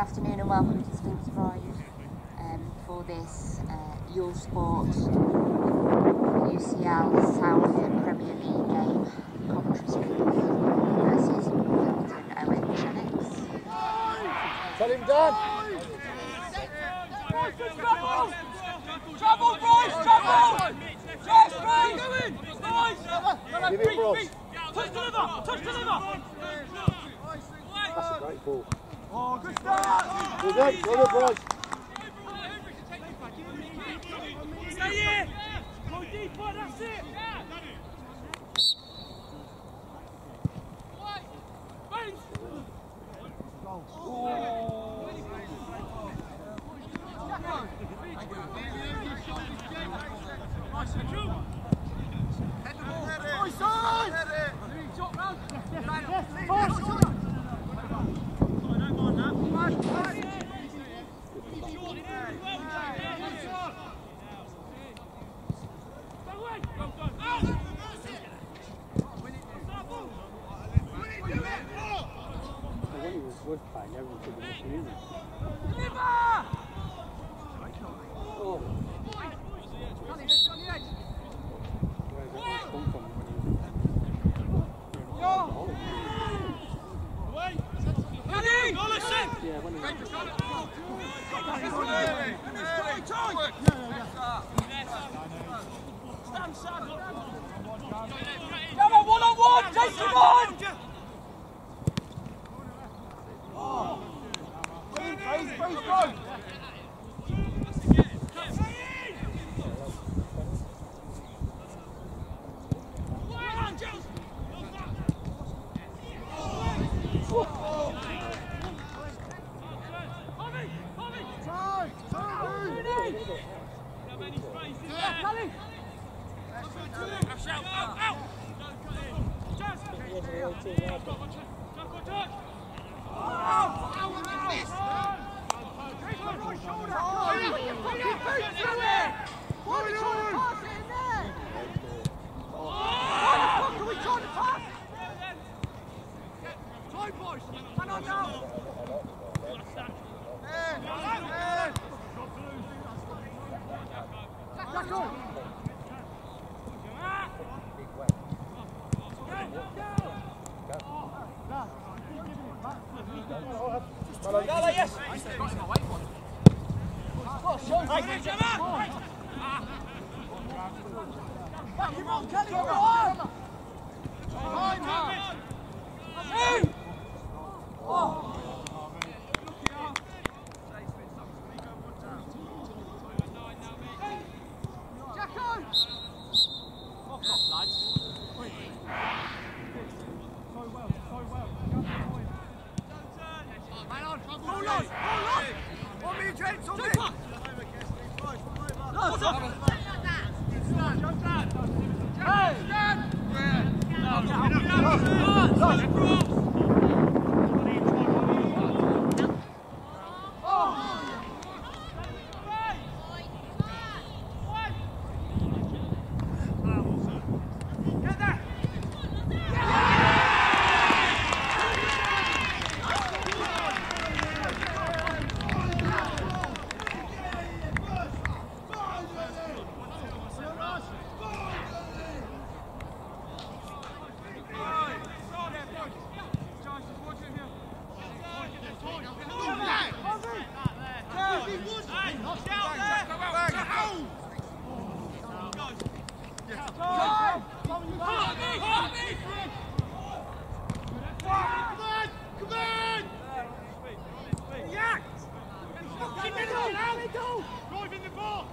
afternoon and welcome to Sphinx Drive for this Your Sport UCL South Premier League game, Coventry Sphinx versus Northampton OnChecks. Tell him done! Trouble, Bryce! Trouble! Yes, Bryce! Give it, Bryce. Touch deliver! Touch deliver! That's a great ball. Oh, good start! Well done, well done, Bryce. Stay here! Go deeper, that's it! When he was playing, everyone took him off the unit. Oh. Where's that come from when he was when Come on, one-on-one! Take him on! Drive in the ball!